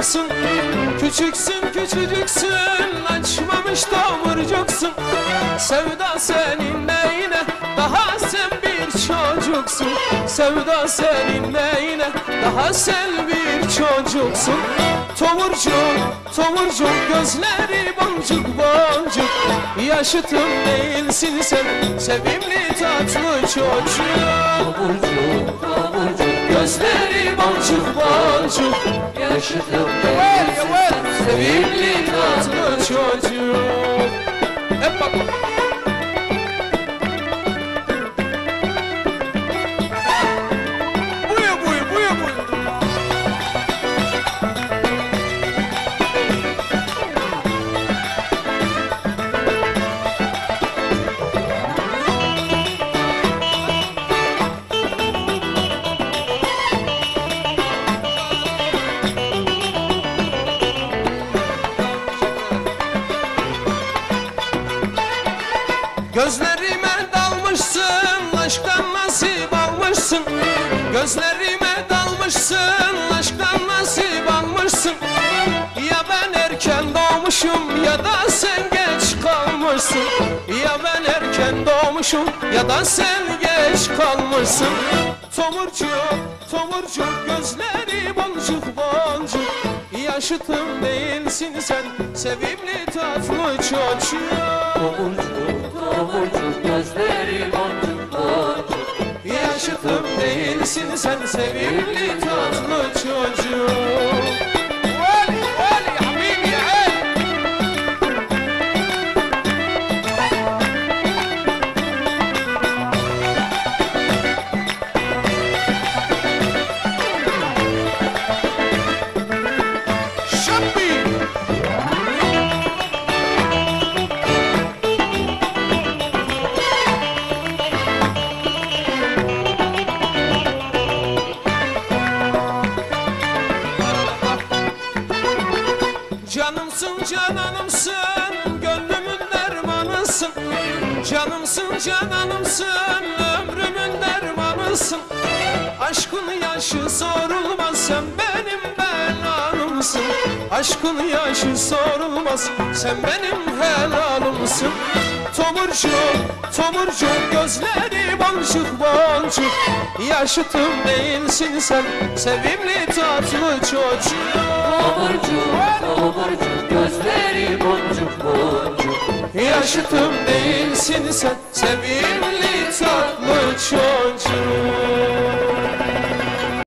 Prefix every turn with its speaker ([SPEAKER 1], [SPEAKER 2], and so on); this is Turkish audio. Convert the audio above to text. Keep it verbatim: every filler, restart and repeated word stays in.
[SPEAKER 1] çocuksun. Küçüksün küçücüksün, açmamış tomurcuksun. Sevda senin neyine, daha sen bir çocuksun. Sevda senin neyine, daha sen bir çocuksun. Tomurcuk, tomurcuk, gözleri boncuk boncuk. Yaşıtım değilsin sen, sevimli tatlı çocuk.
[SPEAKER 2] Tomurcuk, tomurcuk,
[SPEAKER 1] gözleri boncuk boncuk.
[SPEAKER 2] yaşıtım değilsin sen,
[SPEAKER 1] sevimli tatlı çocuk. Hep bak. Buyur buyur buyur buyur. Gözlerime dalmışsın, aşktan nasip almışsın. Gözlerime dalmışsın, aşktan nasip almışsın. Ya ben erken doğmuşum ya da sen geç kalmışsın. Ya ben erken doğmuşum ya da sen geç kalmışsın. Tomurcuk, tomurcuk, gözleri boncuk boncuk. Yaşıtım değilsin sen, sevimli tatlı çocuk.
[SPEAKER 2] Tomurcuk, tomurcuk, gözleri boncuk boncuk.
[SPEAKER 1] Yaşıtım değilsin sen, sevimli tatlı çocuk. Vali vali habibi ya. Şabbi. Canımsın cananımsın, gönlümün dermanısın. Canımsın cananımsın, ömrümün dermanısın. Aşkın yaşı sorulmaz, sen benim belalımsın. Aşkın yaşı sorulmaz, sen benim helalımsın. Tomurcuk, tomurcuk, gözleri boncuk boncuk. Yaşıtım değilsin sen, sevimli tatlı çocuk.
[SPEAKER 2] Tomurcuk, tomurcuk, gözleri boncuk boncuk.
[SPEAKER 1] Yaşıtım değilsin sen, sevimli